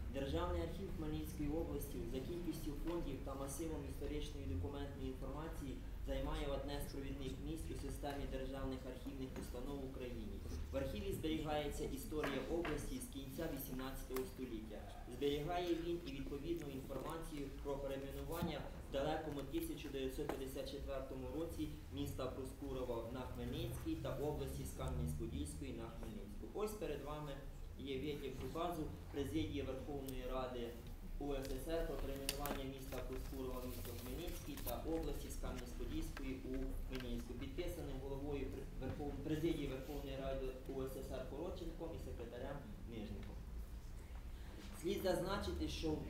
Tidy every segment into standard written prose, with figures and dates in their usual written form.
Державний архів Хмельницької області за кількістю фондів та масивом історичної документної інформації займає одне з провідних місць у системі державних архівних установ в Україні. В архіві зберігається історія області з кінця 18 століття. Зберігає він і відповідну інформацію про перейменування в далекому 1954 році міста Проскурова на Хмельницький та області з Кам'янець-Подільської на Хмельницьку. Ось перед вами є відтяк указу Президії Верховної Ради УССР про перейменування міста Проскурова в місто Хмельницький та області з Кам'янець-Подільської у Хмельницьку, підписаним головою Президії Верховної Ради УССР Коротченком і секретарем Нижником. Слід зазначити, що в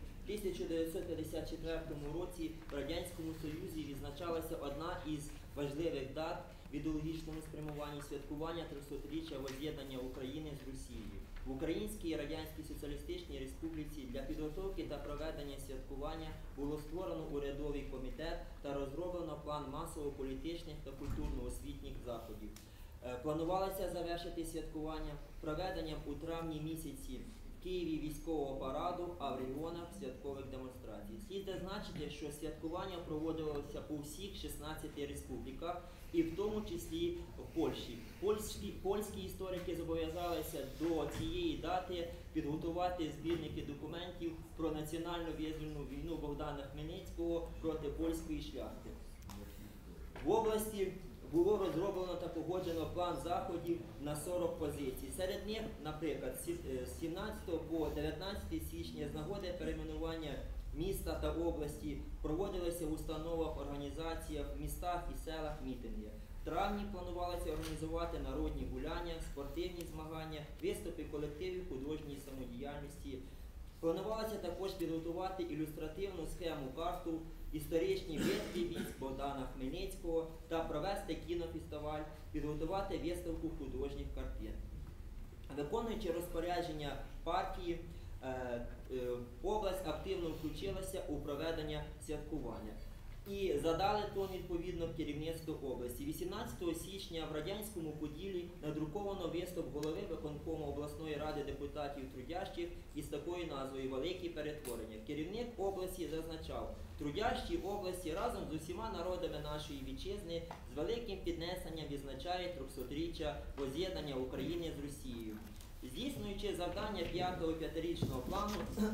1954 році в Радянському Союзі відзначалася одна із важливих дат в ідеологічному спрямуванні святкування 300-річчя воз'єднання України з Росією. В Українській Радянській Соціалістичній Республіці для підготовки та проведення святкування було створено урядовий комітет та розроблено план масово-політичних та культурно-освітніх заходів. Планувалося завершити святкування проведенням у травні місяці в Києві військового параду, а в регіонах святкових демонстрацій. Слід зазначити, що святкування проводилося у всіх 16 республіках, і в тому числі в Польщі. Польські історики зобов'язалися до цієї дати підготувати збірники документів про національну визвольну війну Богдана Хмельницького проти польської шляхти. В області було розроблено та погоджено план заходів на 40 позицій. Серед них, наприклад, з 17 по 19 січня з нагоди перейменування міста та області проводилися в установах, організаціях, містах і селах мітинги. В травні планувалося організувати народні гуляння, спортивні змагання, виступи колективів художньої самодіяльності. Планувалося також підготувати ілюстративну схему-карту, історичні битви військ Богдана Хмельницького та провести кінофестиваль, підготувати виставку художніх картин. Виконуючи розпорядження партії, область активно включилася у проведення святкування і задали тон відповідно керівництву області. 18 січня в Радянському Поділі надруковано виступ голови виконкому обласної ради депутатів трудящих із такою назвою «Великі перетворення». Керівник області зазначав: трудящі області разом з усіма народами нашої вітчизни з великим піднесенням відзначає 300-річчя воз'єднання України з Росією. Здійснюючи завдання 5-го п'ятирічного плану,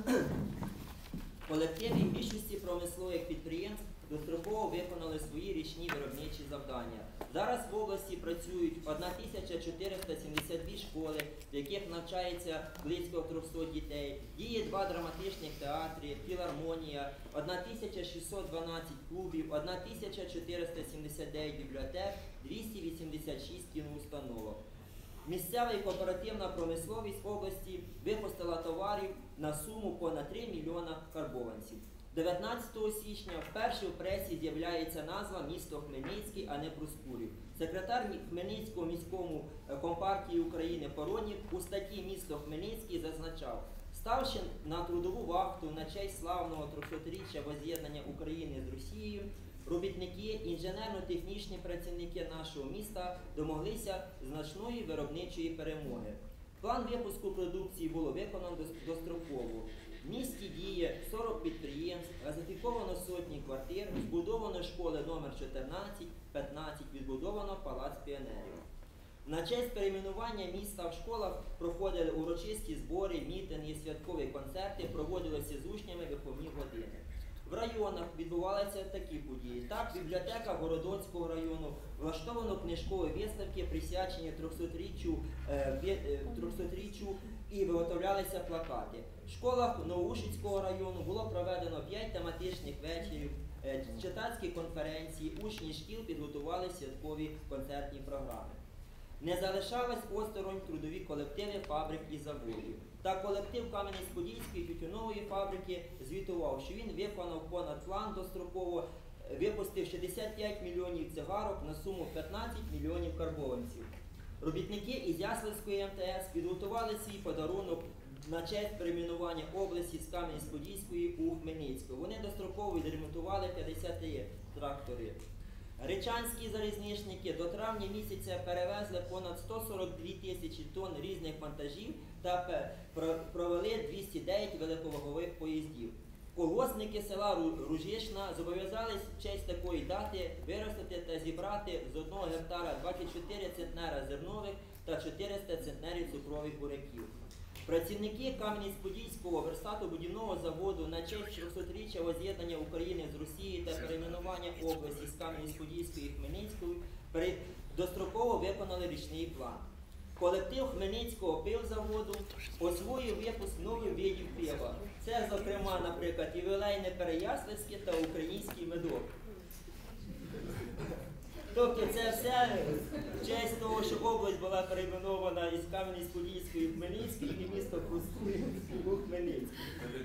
колективи більшості промислових підприємств достроково виконали свої річні виробничі завдання. Зараз в області працюють 1472 школи, в яких навчається близько 300 дітей. Діє 2 драматичних театри, філармонія, 1612 клубів, 1479 бібліотек, 286 кіноустановок. Місцева і кооперативна промисловість області випустила товарів на суму понад 3 мільйона карбованців. 19 січня вперше в пресі з'являється назва «Місто Хмельницький», а не Проскурів. Секретар Хмельницького міському компартії України Поронів у статті «Місто Хмельницький» зазначав: ставши на трудову вахту на честь славного 300-річчя воз'єднання України з Росією, робітники, інженерно-технічні працівники нашого міста домоглися значної виробничої перемоги. План випуску продукції було виконано достроково. В місті діє 40 підприємств, газифіковано сотні квартир, збудовано школи номер 14, 15, відбудовано палац піонерів. На честь перейменування міста в школах проходили урочисті збори, мітинги, святкові концерти, проводилися з учнями виховні години. В районах відбувалися такі події. Так, бібліотека Городоцького району влаштовано книжкові виставки, присвячені 300-річчю, і виготовлялися плакати. В школах Новоушицького району було проведено 5 тематичних вечорів, читацькі конференції, учні шкіл підготували святкові концертні програми. Не залишались осторонь трудові колективи фабрик і заводів. Та колектив Кам'янець-Подільської тютюнової фабрики звітував, що він виконав понад план достроково, випустив 65 мільйонів цигарок на суму 15 мільйонів карбованців. Робітники із Яславської МТС підготували свій подарунок на честь перейменування області з Кам'янець-Подільської у Хмельницьку. Вони достроково відремонтували 53 трактори. Речанські залізничники до травня місяця перевезли понад 142 тисячі тонн різних вантажів та провели 209 великовагових поїздів. Колгоспники села Ружишна зобов'язались в честь такої дати виростити та зібрати з 1 гектара 24 центнера зернових та 400 центнерів цукрових буряків. Працівники Кам'янець-Подільського верстатобудівного заводу на честь 300-річчя воз'єднання України з Росією та перейменування області з Кам'янець-Подільської і Хмельницької достроково виконали річний план. Колектив Хмельницького пивзаводу освоїв випуск нових видів пива. Це, зокрема, наприклад, ювілейне Переяславське та український медок. Тобто це все в честь того, що область була перейменована із Кам'янець-Подільської в Хмельницький і місто Хустує у Хмельницький.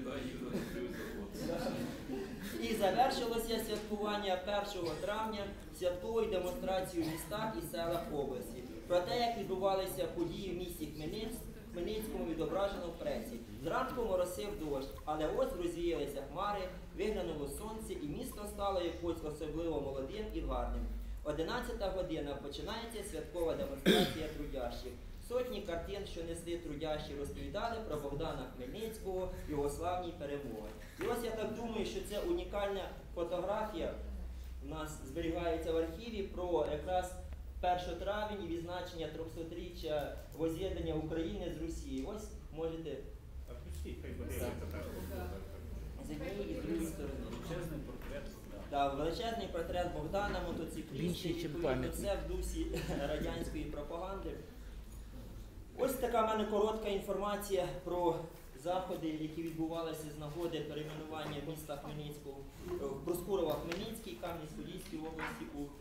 І завершилося святкування 1 травня святковою демонстрацією в містах і селах області. Про те, як відбувалися події в місті Хмельницькому, відображено в пресі. Зранку моросив дощ, але ось розвіялися хмари, виглянуло сонце і місто стало якось особливо молодим і гарним. 11 година починається святкова демонстрація трудящих. Сотні картин, що несли трудящі, розповідали про Богдана Хмельницького, його славні перемоги. І ось я так думаю, що це унікальна фотографія у нас зберігається в архіві про якраз 1 травня і відзначення 300-річчя воз'єднання України з Росією. Ось можете з однієї і з другої сторони. Величезний портрет Богдана, мотоцикліста, відповідно, це в дусі радянської пропаганди. Ось така в мене коротка інформація про заходи, які відбувалися з нагоди перейменування міста Хмельницького, Проскурова, Хмельницький, Кам'янець-Подільській області у